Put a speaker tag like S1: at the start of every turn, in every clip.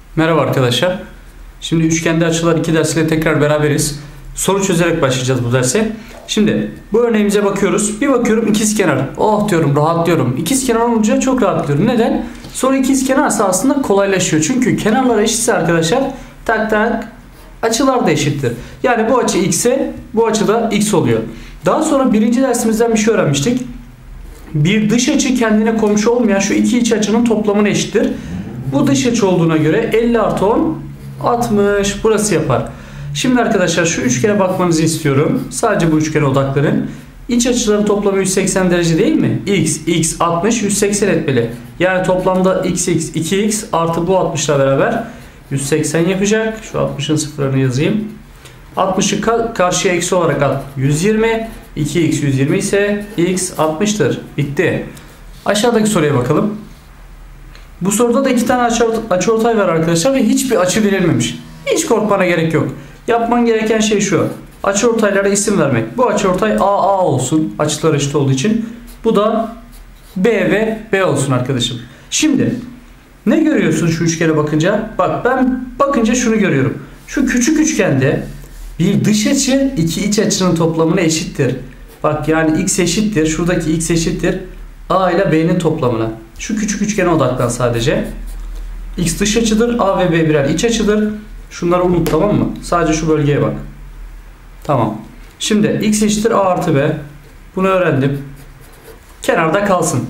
S1: Merhaba arkadaşlar. Şimdi üçgende açılar 2 dersiyle tekrar beraberiz. Soru çözerek başlayacağız bu derse. Şimdi bu örneğimize bakıyoruz. Bir bakıyorum ikizkenar. Oh diyorum, rahatlıyorum. İkizkenar olunca çok rahatlıyorum. Neden? Soru ikizkenarsa aslında kolaylaşıyor. Çünkü kenarlar eşitse arkadaşlar tak tak açılar da eşittir. Yani bu açı x'e, bu açı da x oluyor. Daha sonra birinci dersimizden bir şey öğrenmiştik. Bir dış açı kendine komşu olmayan şu iki iç açının toplamına eşittir. Bu dış açı olduğuna göre 50 artı 10 60 burası yapar. Şimdi arkadaşlar şu üçgene bakmanızı istiyorum. Sadece bu üçgene odaklanın. İç açıların toplamı 180 derece değil mi? X 60 180 etmeli. Yani toplamda x 2x artı bu 60 ile beraber 180 yapacak. Şu 60'ın sıfırını yazayım. 60'ı karşıya eksi olarak at. 120. 2x 120 ise x 60'tır. Bitti. Aşağıdaki soruya bakalım. Bu soruda da iki tane açıortay var arkadaşlar ve hiçbir açı verilmemiş. Hiç korkmana gerek yok. Yapman gereken şey şu. Açıortaylara isim vermek. Bu açıortay AA olsun. Açılar eşit olduğu için. Bu da B ve B olsun arkadaşım. Şimdi ne görüyorsun şu üçgene bakınca? Bak ben bakınca şunu görüyorum. Şu küçük üçgende bir dış açı iki iç açının toplamına eşittir. Bak yani x eşittir. Şuradaki x eşittir. A ile B'nin toplamına. Şu küçük üçgene odaklan sadece. X dış açıdır. A ve B birer iç açıdır. Şunları unut, tamam mı? Sadece şu bölgeye bak. Tamam. Şimdi x eşittir A artı B. Bunu öğrendim. Kenarda kalsın.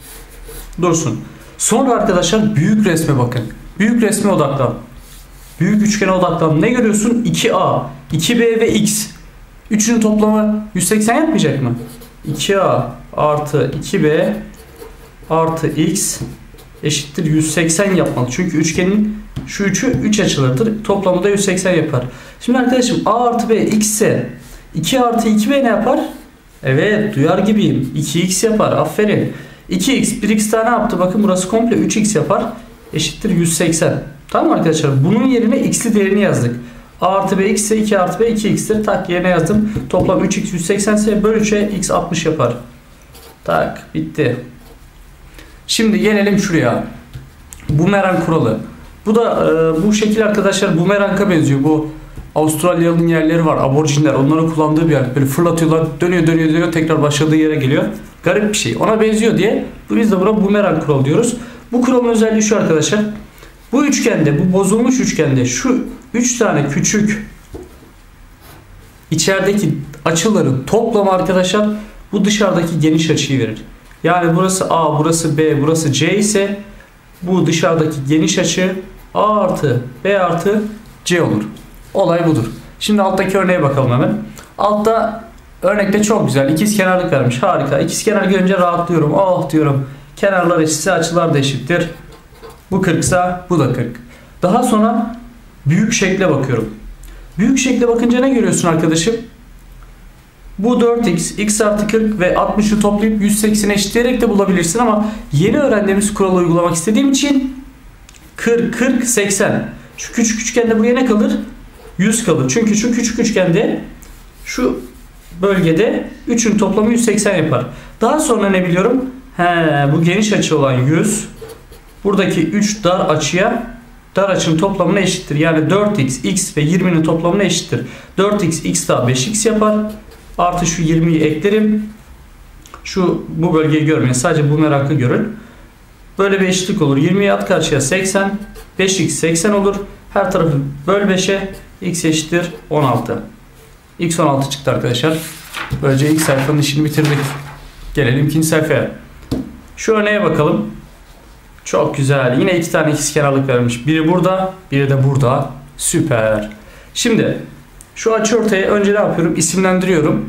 S1: Dursun. Sonra arkadaşlar büyük resme bakın. Büyük resme odaklan. Büyük üçgene odaklan. Ne görüyorsun? 2A, 2B ve x. Üçünün toplamı 180 yapmayacak mı? 2A artı 2B artı x eşittir 180 yapmalı. Çünkü üçgenin şu üçü 3 açılıdır. Toplamı da 180 yapar. Şimdi arkadaşım A artı B x ise 2 artı 2B ne yapar? Evet, duyar gibiyim. 2x yapar. Aferin. 2x 1x tane yaptı. Bakın burası komple 3x yapar. Eşittir 180. Tamam arkadaşlar. Bunun yerine x'li değerini yazdık. A artı B x ise 2 artı B 2x'tir. Tak yerine yazdım. Toplam 3x 180 ise bölü 3'e x 60 yapar. Tak bitti. Şimdi gelelim şuraya. Bumerang kuralı. Bu da bu şekil arkadaşlar bumeranga benziyor. Bu Avustralyalı'nın yerleri var. Aborjinler. Onların kullandığı bir yer. Böyle fırlatıyorlar. Dönüyor. Tekrar başladığı yere geliyor. Garip bir şey. Ona benziyor diye biz de buna bumerang kuralı diyoruz. Bu kuralın özelliği şu arkadaşlar. Bu üçgende, bu bozulmuş üçgende şu 3 tane küçük içerideki açıların toplamı arkadaşlar bu dışarıdaki geniş açıyı verir. Yani burası A, burası B, burası C ise bu dışarıdaki geniş açı A artı B artı C olur. Olay budur. Şimdi alttaki örneğe bakalım hemen. Altta örnekte çok güzel. İkizkenarlık vermiş. Harika. İkizkenar görünce rahatlıyorum. Oh diyorum. Kenarlar eşitse açılar da eşittir. Bu 40 ise bu da 40. Daha sonra büyük şekle bakıyorum. Büyük şekle bakınca ne görüyorsun arkadaşım? Bu 4x, x artı 40 ve 60'ı toplayıp 180 eşitleyerek de bulabilirsin ama yeni öğrendiğimiz kuralı uygulamak istediğim için 40, 40, 80. Şu küçük üçgende buraya ne kalır? 100 kalır. Çünkü şu küçük üçgende şu bölgede 3'ün toplamı 180 yapar. Daha sonra ne biliyorum? Bu geniş açı olan 100. Buradaki 3 dar açının toplamına eşittir. Yani 4x, x ve 20'nin toplamına eşittir. 4x, x daha 5x yapar. Artı şu 20'yi eklerim. Bu bölgeyi görmeyin. Sadece bu merakı görün. Böyle bir eşitlik olur. 20'yi at karşıya 80. 5x 80 olur. Her tarafı böl 5'e. X eşittir 16. X 16 çıktı arkadaşlar. Böylece ilk sayfanın işini bitirdik. Gelelim ikinci sayfaya. Şu örneğe bakalım. Çok güzel. Yine iki tane ikizkenarlık vermiş. Biri burada, biri de burada. Süper. Şimdi şu açıortayı önce ne yapıyorum? İsimlendiriyorum.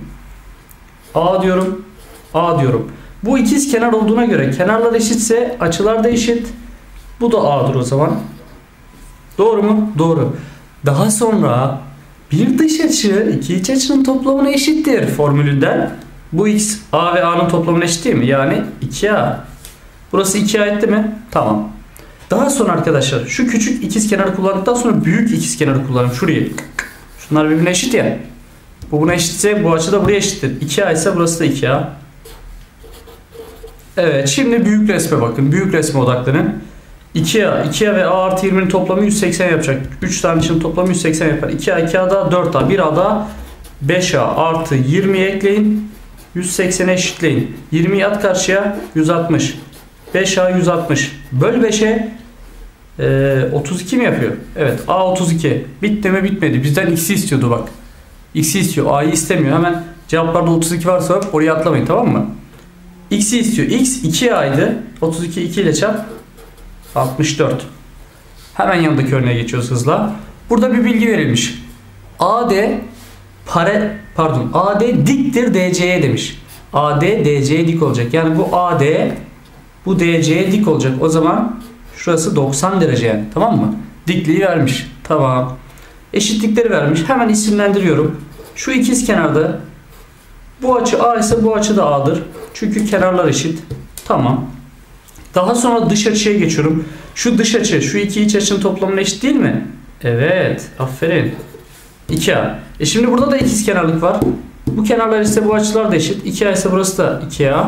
S1: A diyorum. A diyorum. Bu ikizkenar olduğuna göre kenarlar eşitse açılar da eşit. Bu da A'dır o zaman. Doğru mu? Doğru. Daha sonra bir dış açı iki iç açının toplamına eşittir formülünden. Bu x A ve A'nın toplamına eşit değil mi? Yani 2A. Burası 2'ye ait değil mi? Tamam. Daha sonra arkadaşlar şu küçük ikizkenarı kullandıktan sonra büyük ikizkenarı kullanalım. Şurayı. Şunlar birbirine eşit ya. Bu buna eşitse bu açı da buraya eşittir. 2A ise burası da 2A. Evet, şimdi büyük resme bakın. Büyük resme odaklanın. 2A ve A artı 20'nin toplamı 180 yapacak. 3 tane için toplamı 180 yapar. 2A, 2A daha 4A, 1A daha 5A artı 20'yi ekleyin. 180'e eşitleyin. 20'yi at karşıya 160. 5A 160. Böl 5'e 32 mi yapıyor? Evet, A 32. Bitti mi? Bitmedi. Bizden x'i istiyordu bak. X'i istiyor. A'yı istemiyor. Hemen cevaplarda 32 varsa oraya atlamayın, tamam mı? X'i istiyor. X 2A'ydı. 32 2 ile çarp 64. Hemen yanındaki örneğe geçiyoruz hızla. Burada bir bilgi verilmiş. AD AD diktir DC'ye demiş. AD DC'ye dik olacak. Yani bu AD bu DC'ye dik olacak. O zaman şurası 90 derece yani. Tamam mı? Dikliği vermiş. Tamam. Eşitlikleri vermiş. Hemen isimlendiriyorum. Şu ikizkenarda bu açı A ise bu açı da A'dır. Çünkü kenarlar eşit. Tamam. Daha sonra dış açıya geçiyorum. Şu dış açı, şu iki iç açının toplamına eşit değil mi? Evet. Aferin. 2A. Şimdi burada da ikizkenarlık var. Bu kenarlar ise bu açılar da eşit. 2A ise burası da 2A.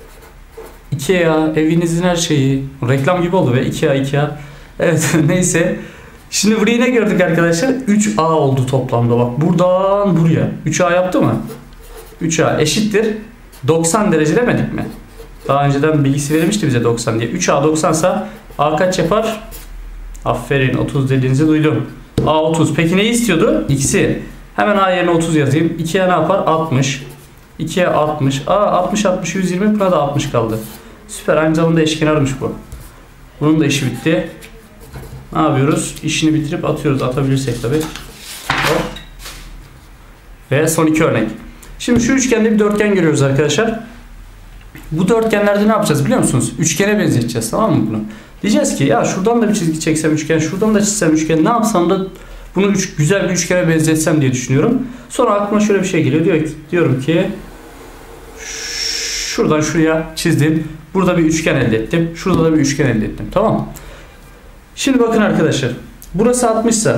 S1: 2A evinizin her şeyi. Reklam gibi oldu be. 2A. Evet neyse. Şimdi burayı ne gördük arkadaşlar? 3A oldu toplamda. Bak buradan buraya. 3A yaptı mı? 3A eşittir 90 derece demedik mi? Daha önceden bilgisi verilmişti bize 90 diye. 3A 90 ise A kaç yapar? Aferin, 30 dediğinizi duydum. A 30. Peki neyi istiyordu? X'i. Hemen A yerine 30 yazayım. 2'ye ne yapar? 60. 2'ye 60. A 60 60 120. Buna da 60 kaldı. Süper. Aynı zamanda eşkenarmış bu. Bunun da işi bitti. Ne yapıyoruz? İşini bitirip atıyoruz. Atabilirsek tabii. Hop. Ve son iki örnek. Şimdi şu üçgende bir dörtgen görüyoruz arkadaşlar. Bu dörtgenlerde ne yapacağız biliyor musunuz? Üçgene benzeteceğiz, tamam mı bunu? Diyeceğiz ki ya şuradan da bir çizgi çeksem üçgen, şuradan da çizsem üçgen, ne yapsam da bunu güzel bir üçgene benzetsem diye düşünüyorum. Sonra aklıma şöyle bir şey geliyor. Diyorum ki şuradan şuraya çizdim. Burada bir üçgen elde ettim. Şurada da bir üçgen elde ettim. Tamam mı? Şimdi bakın arkadaşlar. Burası 60 ise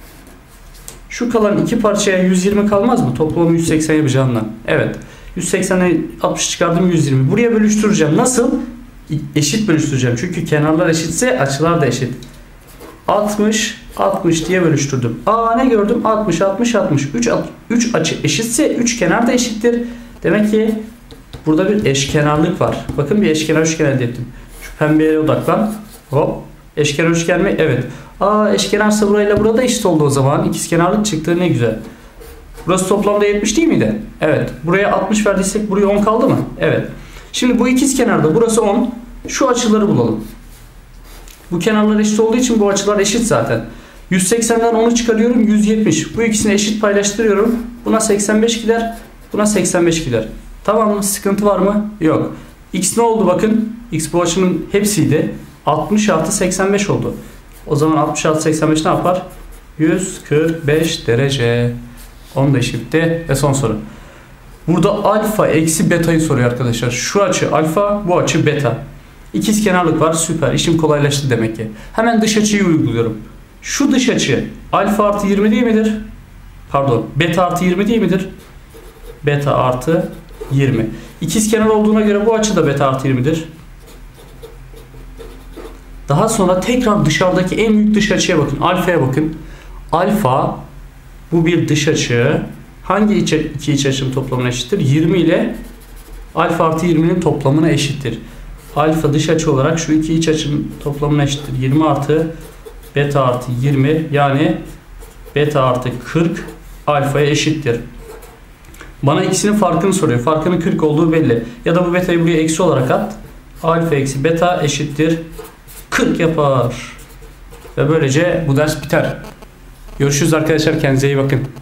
S1: şu kalan iki parçaya 120 kalmaz mı? Toplamı 180 yapacağından. Evet. 180'e 60 çıkardım 120. Buraya bölüştüreceğim. Nasıl? Eşit bölüştüreceğim. Çünkü kenarlar eşitse açılar da eşit. 60 60 diye bölüştürdüm. Aa ne gördüm? 60 60 60. 3 açı eşitse 3 kenar da eşittir. Demek ki burada bir eşkenarlık var. Bakın bir eşkenar üçgen elde ettim. Şu pembeye odaklan. Hop. Eşkenar üçgen mi? Evet. Aa eşkenarsa burayla burada eşit oldu o zaman. İkizkenarlık çıktı, ne güzel. Burası toplamda 70 değil miydi? Evet. Buraya 60 verdiysek buraya 10 kaldı mı? Evet. Şimdi bu ikizkenarda burası 10. Şu açıları bulalım. Bu kenarlar eşit olduğu için bu açılar eşit zaten. 180'den 10'u çıkarıyorum, 170. Bu ikisini eşit paylaştırıyorum. Buna 85 gider. Buna 85 gider. Tamam mı? Sıkıntı var mı? Yok. X ne oldu bakın? X bu açının hepsiydi. 60 artı 85 oldu. O zaman 60 artı 85 ne yapar? 145 derece. Onu da işi bitti. Ve son soru. Burada alfa eksi beta'yı soruyor arkadaşlar. Şu açı alfa, bu açı beta. İkizkenarlık var. Süper. İşim kolaylaştı demek ki. Hemen dış açıyı uyguluyorum. Şu dış açı alfa artı 20 değil midir? Pardon. Beta artı 20 değil midir? Beta artı 20. İkizkenar olduğuna göre bu açı da beta artı 20'dir. Daha sonra tekrar dışarıdaki en büyük dış açıya bakın. Alfaya bakın. Alfa bu bir dış açı. Hangi iki iç açının toplamına eşittir? 20 ile alfa artı 20'nin toplamına eşittir. Alfa dış açı olarak şu iki iç açının toplamına eşittir. 20 artı beta artı 20, yani beta artı 40 alfaya eşittir. Bana ikisinin farkını soruyor. Farkının 40 olduğu belli. Ya da bu betayı buraya eksi olarak at. Alfa eksi beta eşittir 40 yapar. Ve böylece bu ders biter. Görüşürüz arkadaşlar. Kendinize iyi bakın.